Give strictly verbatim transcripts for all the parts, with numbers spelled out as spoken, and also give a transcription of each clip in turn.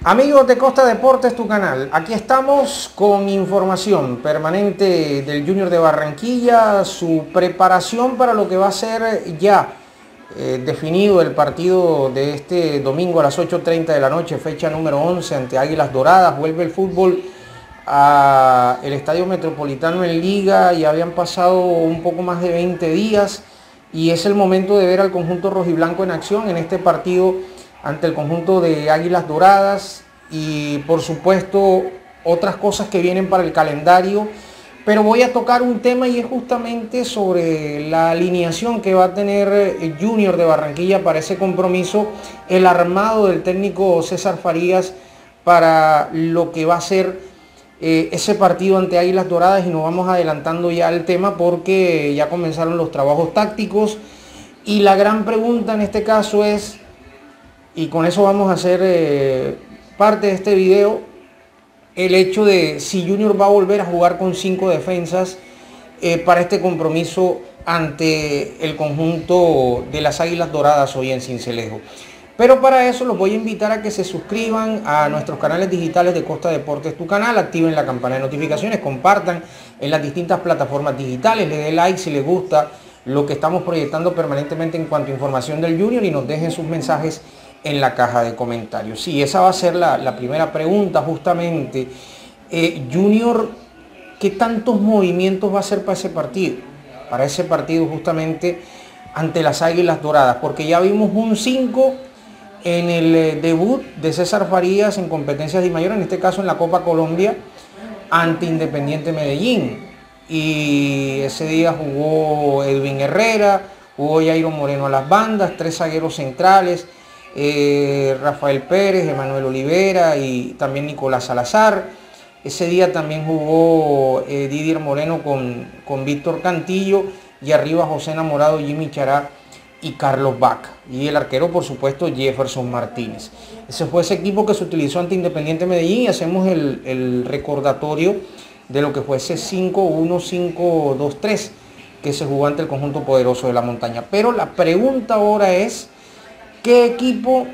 Amigos de Costa Deportes, tu canal. Aquí estamos con información permanente del Junior de Barranquilla, su preparación para lo que va a ser ya eh, definido el partido de este domingo a las ocho treinta de la noche, fecha número once ante Águilas Doradas. Vuelve el fútbol al Estadio Metropolitano en Liga, y habían pasado un poco más de veinte días y es el momento de ver al conjunto rojiblanco en acción en este partido ante el conjunto de Águilas Doradas, y por supuesto otras cosas que vienen para el calendario. Pero voy a tocar un tema, y es justamente sobre la alineación que va a tener el Junior de Barranquilla para ese compromiso, el armado del técnico César Farías para lo que va a ser eh, ese partido ante Águilas Doradas. Y nos vamos adelantando ya al tema porque ya comenzaron los trabajos tácticos, y la gran pregunta en este caso es, y con eso vamos a hacer eh, parte de este video, el hecho de si Junior va a volver a jugar con cinco defensas eh, para este compromiso ante el conjunto de las Águilas Doradas hoy en Sincelejo. Pero para eso los voy a invitar a que se suscriban a nuestros canales digitales de Costa Deportes, tu canal, activen la campana de notificaciones, compartan en las distintas plataformas digitales, le den like si les gusta lo que estamos proyectando permanentemente en cuanto a información del Junior, y nos dejen sus mensajes en la caja de comentarios. Sí, esa va a ser la, la primera pregunta justamente. Eh, Junior, ¿qué tantos movimientos va a hacer para ese partido? Para ese partido justamente ante las Águilas Doradas, porque ya vimos un cinco en el eh, debut de César Farías en competencias de mayor, en este caso en la Copa Colombia, ante Independiente Medellín. Y ese día jugó Edwin Herrera, jugó Jairo Moreno a las bandas, tres zagueros centrales, Eh, Rafael Pérez, Emanuel Olivera y también Nicolás Salazar. Ese día también jugó eh, Didier Moreno con, con Víctor Cantillo, y arriba José Enamorado, Jimmy Chará y Carlos Vaca. Y el arquero, por supuesto, Jefferson Martínez. Ese fue ese equipo que se utilizó ante Independiente Medellín, y hacemos el, el recordatorio de lo que fue ese cinco uno cinco dos tres que se jugó ante el conjunto poderoso de la montaña. Pero la pregunta ahora es, ¿qué equipo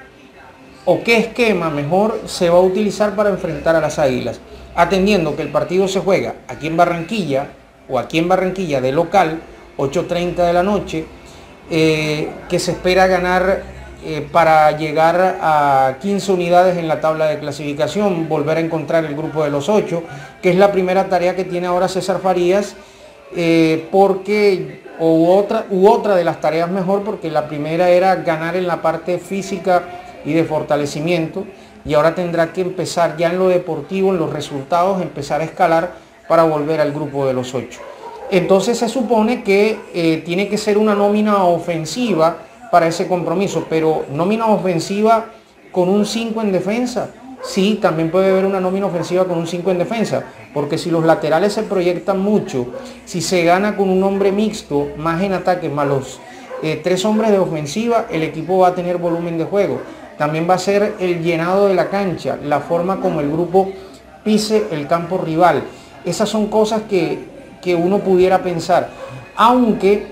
o qué esquema mejor se va a utilizar para enfrentar a las Águilas? Atendiendo que el partido se juega aquí en Barranquilla, o aquí en Barranquilla de local, ocho treinta de la noche, eh, que se espera ganar eh, para llegar a quince unidades en la tabla de clasificación, volver a encontrar el grupo de los ocho, que es la primera tarea que tiene ahora César Farías, eh, porque... U otra, u otra de las tareas mejor, porque la primera era ganar en la parte física y de fortalecimiento, y ahora tendrá que empezar ya en lo deportivo, en los resultados, empezar a escalar para volver al grupo de los ocho. Entonces se supone que eh, tiene que ser una nómina ofensiva para ese compromiso, pero nómina ofensiva con un cinco en defensa. Sí, también puede haber una nómina ofensiva con un cinco en defensa, porque si los laterales se proyectan mucho, si se gana con un hombre mixto, más en ataque, más los eh, tres hombres de ofensiva, el equipo va a tener volumen de juego. También va a ser el llenado de la cancha, la forma como el grupo pise el campo rival. Esas son cosas que, que uno pudiera pensar, aunque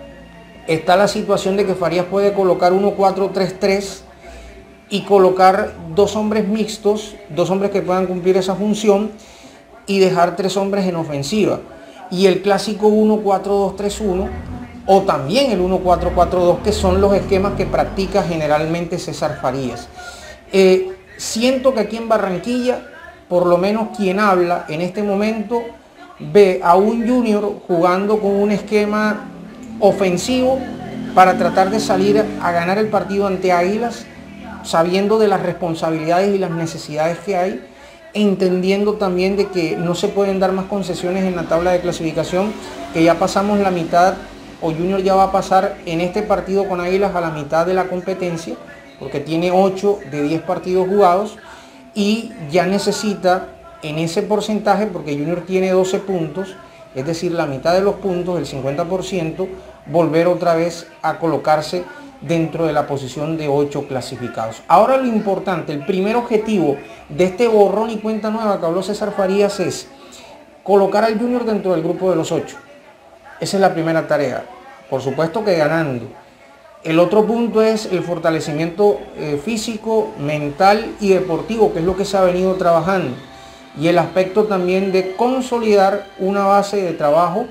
está la situación de que Farías puede colocar uno cuatro tres tres y colocar dos hombres mixtos, dos hombres que puedan cumplir esa función, y dejar tres hombres en ofensiva. Y el clásico uno cuatro dos tres uno, o también el uno cuatro cuatro dos, que son los esquemas que practica generalmente César Farías. Eh, siento que aquí en Barranquilla, por lo menos quien habla en este momento, ve a un Junior jugando con un esquema ofensivo para tratar de salir a ganar el partido ante Águilas, sabiendo de las responsabilidades y las necesidades que hay, entendiendo también de que no se pueden dar más concesiones en la tabla de clasificación, que ya pasamos la mitad, o Junior ya va a pasar en este partido con Águilas a la mitad de la competencia, porque tiene ocho de diez partidos jugados, y ya necesita en ese porcentaje, porque Junior tiene doce puntos, es decir, la mitad de los puntos, el cincuenta por ciento, volver otra vez a colocarse dentro de la posición de ocho clasificados. Ahora lo importante, el primer objetivo de este borrón y cuenta nueva que habló César Farías es colocar al Junior dentro del grupo de los ocho. Esa es la primera tarea. Por supuesto que ganando. El otro punto es el fortalecimiento eh, físico, mental y deportivo, que es lo que se ha venido trabajando. Y el aspecto también de consolidar una base de trabajo,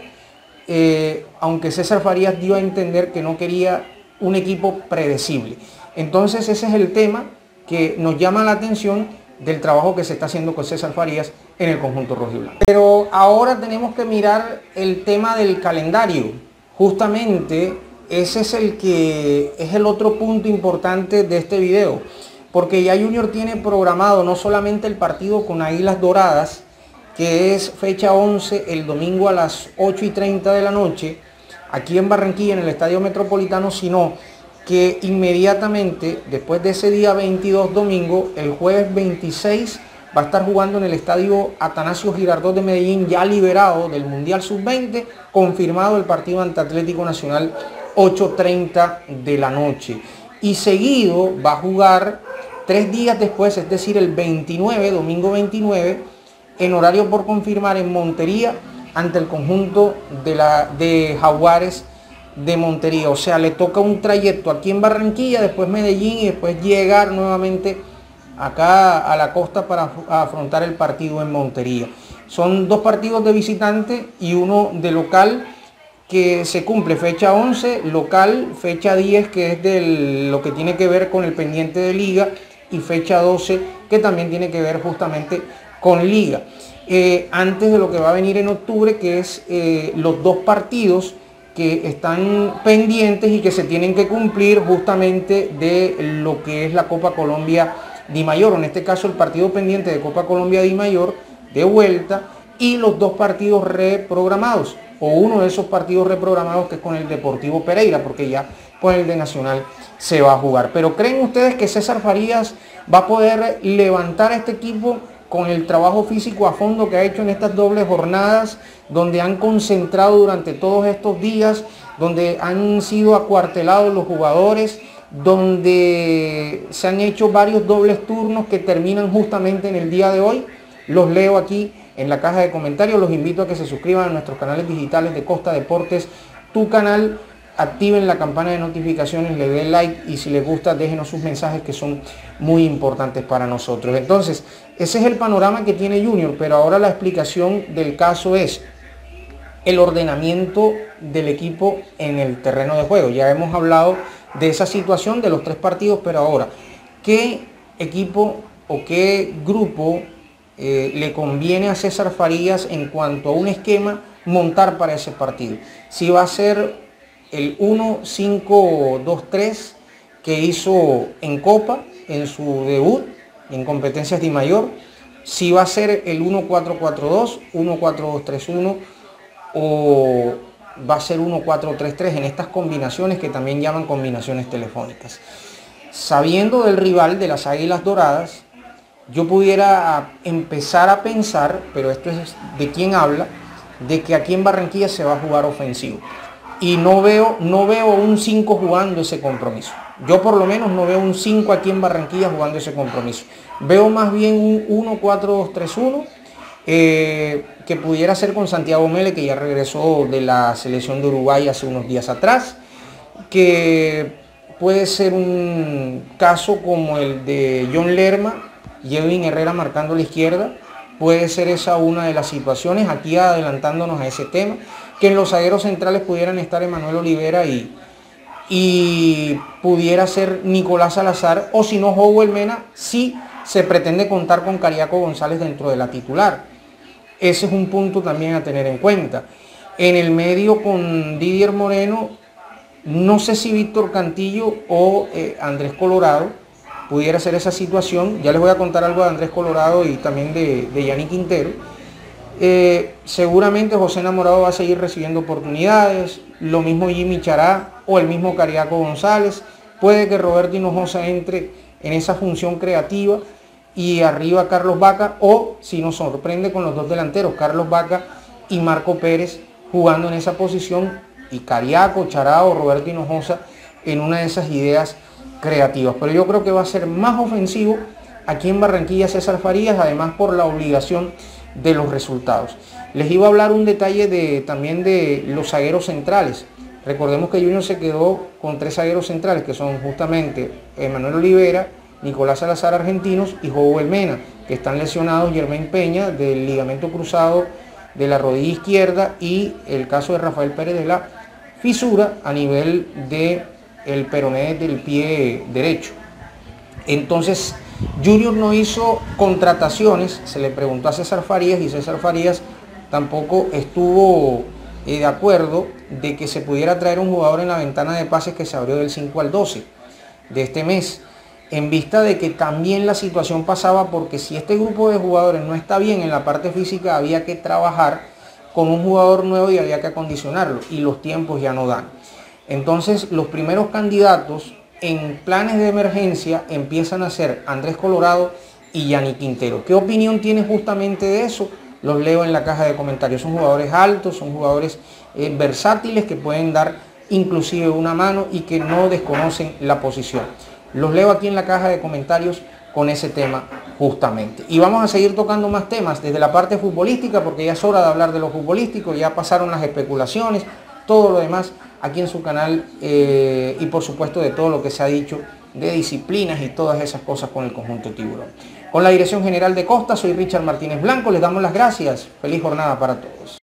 eh, aunque César Farías dio a entender que no quería un equipo predecible. Entonces ese es el tema que nos llama la atención del trabajo que se está haciendo con César Farías en el conjunto rojiblanco. Pero ahora tenemos que mirar el tema del calendario. Justamente ese es el que es el otro punto importante de este video, porque ya Junior tiene programado no solamente el partido con Águilas Doradas, que es fecha once, el domingo a las ocho y treinta de la noche, aquí en Barranquilla, en el Estadio Metropolitano, sino que inmediatamente después de ese día veintidós domingo, el jueves veintiséis, va a estar jugando en el Estadio Atanasio Girardot de Medellín, ya liberado del Mundial sub veinte, confirmado el partido ante Atlético Nacional, ocho y treinta de la noche. Y seguido va a jugar tres días después, es decir, el veintinueve, domingo veintinueve, en horario por confirmar en Montería, ante el conjunto de, la, de Jaguares de Montería. O sea, le toca un trayecto aquí en Barranquilla, después Medellín y después llegar nuevamente acá a la costa para afrontar el partido en Montería. Son dos partidos de visitante y uno de local, que se cumple fecha once, local, fecha diez, que es de lo que tiene que ver con el pendiente de liga, y fecha doce, que también tiene que ver justamente con liga. Eh, antes de lo que va a venir en octubre, que es eh, los dos partidos que están pendientes y que se tienen que cumplir justamente de lo que es la Copa Colombia Di Mayor, en este caso el partido pendiente de Copa Colombia Di Mayor de vuelta, y los dos partidos reprogramados, o uno de esos partidos reprogramados, que es con el Deportivo Pereira, porque ya con el de Nacional se va a jugar. Pero ¿creen ustedes que César Farías va a poder levantar a este equipo con el trabajo físico a fondo que ha hecho en estas dobles jornadas, donde han concentrado durante todos estos días, donde han sido acuartelados los jugadores, donde se han hecho varios dobles turnos que terminan justamente en el día de hoy? Los leo aquí en la caja de comentarios. Los invito a que se suscriban a nuestros canales digitales de Costa Deportes, tu canal, activen la campana de notificaciones, le den like y si les gusta déjenos sus mensajes, que son muy importantes para nosotros. Entonces, ese es el panorama que tiene Junior, pero ahora la explicación del caso es el ordenamiento del equipo en el terreno de juego. Ya hemos hablado de esa situación de los tres partidos, pero ahora, ¿qué equipo o qué grupo eh, le conviene a César Farías en cuanto a un esquema montar para ese partido? Si va a ser el uno cinco dos tres que hizo en Copa, en su debut, en competencias Di Mayor, si va a ser el uno cuatro cuatro dos, uno cuatro dos tres uno, o va a ser uno cuatro tres tres en estas combinaciones que también llaman combinaciones telefónicas. Sabiendo del rival de las Águilas Doradas, yo pudiera empezar a pensar, pero esto es de quien habla, de que aquí en Barranquilla se va a jugar ofensivo. Y no veo, no veo un cinco jugando ese compromiso. Yo por lo menos no veo un cinco aquí en Barranquilla jugando ese compromiso. Veo más bien un uno cuatro dos tres uno, eh, que pudiera ser con Santiago Mele, que ya regresó de la selección de Uruguay hace unos días atrás, que puede ser un caso como el de John Lerma y Edwin Herrera marcando la izquierda. Puede ser esa una de las situaciones, aquí adelantándonos a ese tema, que en los zagueros centrales pudieran estar Emanuel Olivera y, y pudiera ser Nicolás Salazar, o si no Howell Mena, si se pretende contar con Cariaco González dentro de la titular. Ese es un punto también a tener en cuenta. En el medio con Didier Moreno, no sé si Víctor Cantillo o eh, Andrés Colorado pudiera ser esa situación. Ya les voy a contar algo de Andrés Colorado y también de, de Yanni Quintero. Eh, seguramente José Enamorado va a seguir recibiendo oportunidades, lo mismo Jimmy Chará o el mismo Cariaco González. Puede que Roberto Hinojosa entre en esa función creativa y arriba Carlos Vaca, o si nos sorprende con los dos delanteros, Carlos Vaca y Marco Pérez jugando en esa posición, y Cariaco, Chará o Roberto Hinojosa en una de esas ideas creativas. Pero yo creo que va a ser más ofensivo aquí en Barranquilla César Farías, además por la obligación de los resultados. Les iba a hablar un detalle de, también de los zagueros centrales, Recordemos que Junior se quedó con tres zagueros centrales, que son justamente Emanuel Olivera, Nicolás Salazar, argentinos, y Joel Mena, que están lesionados, Germain Peña del ligamento cruzado de la rodilla izquierda, y el caso de Rafael Pérez de la fisura a nivel del peroné del pie derecho. Entonces Junior no hizo contrataciones. Se le preguntó a César Farías y César Farías tampoco estuvo eh, de acuerdo de que se pudiera traer un jugador en la ventana de pases que se abrió del cinco al doce de este mes, en vista de que también la situación pasaba porque si este grupo de jugadores no está bien en la parte física, había que trabajar con un jugador nuevo y había que acondicionarlo, y los tiempos ya no dan. Entonces los primeros candidatos en planes de emergencia empiezan a ser Andrés Colorado y Yanni Quintero. ¿Qué opinión tienes justamente de eso? Los leo en la caja de comentarios. Son jugadores altos, son jugadores eh, versátiles que pueden dar inclusive una mano y que no desconocen la posición. Los leo aquí en la caja de comentarios con ese tema justamente. Y vamos a seguir tocando más temas desde la parte futbolística, porque ya es hora de hablar de lo futbolístico, ya pasaron las especulaciones, todo lo demás aquí en su canal, eh, y por supuesto de todo lo que se ha dicho de disciplinas y todas esas cosas con el conjunto tiburón. Con la dirección general de Costa, soy Richard Martínez Blanco, les damos las gracias. Feliz jornada para todos.